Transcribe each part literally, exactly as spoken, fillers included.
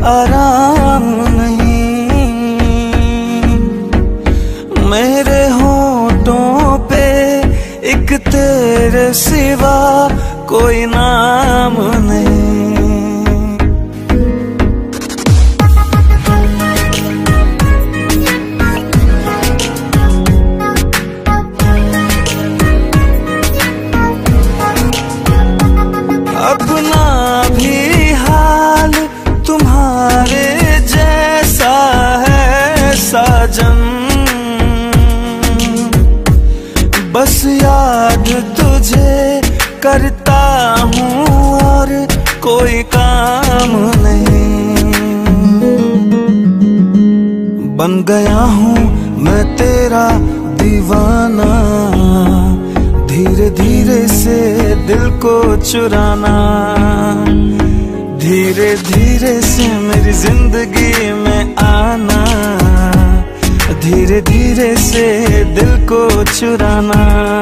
आराम नहीं। मेरे होठों पे एक तेरे सिवा कोई नाम नहीं। अपना भी हाल तुम्हारे जैसा है साजन, बस याद तुझे करता हूँ और कोई काम नहीं। बन गया हूँ मैं तेरा दीवाना, धीरे धीरे से दिल को चुराना, धीरे धीरे से मेरी जिंदगी में आना, धीरे धीरे से दिल को चुराना।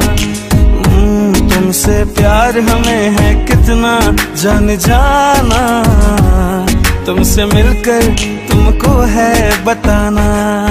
तुमसे प्यार हमें है कितना जान जाना, तुमसे मिलकर तुमको है बताना।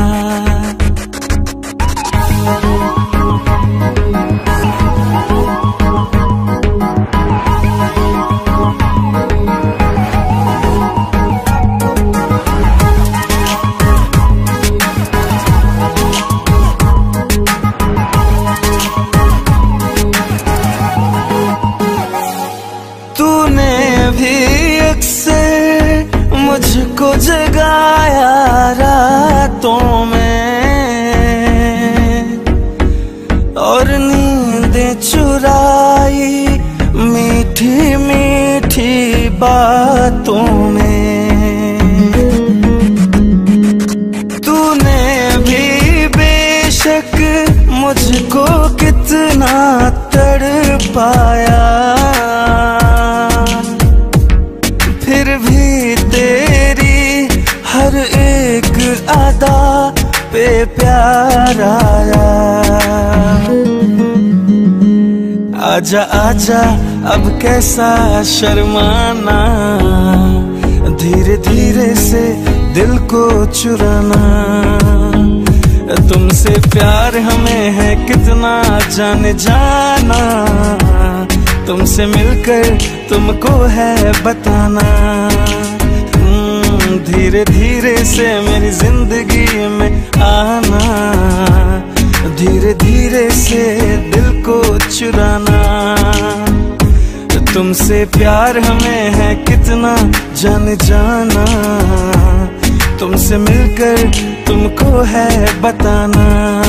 तूने भी अक्सर मुझको जगाया रातों में, और नींदें चुराई मीठी मीठी बातों में। तूने भी बेशक मुझको कितना तड़पाया, फिर भी तेरी हर एक अदा पे प्यार आया। आजा आजा अब कैसा शर्माना, धीरे धीरे से दिल को चुराना। तुमसे प्यार हमें है कितना जान जाना, तुमसे मिलकर तुमको है बताना। धीरे धीरे से मेरी जिंदगी में आना, धीरे धीरे से दिल को चुराना। तुमसे प्यार हमें है कितना जान जाना, तुमसे मिलकर तुमको है बताना।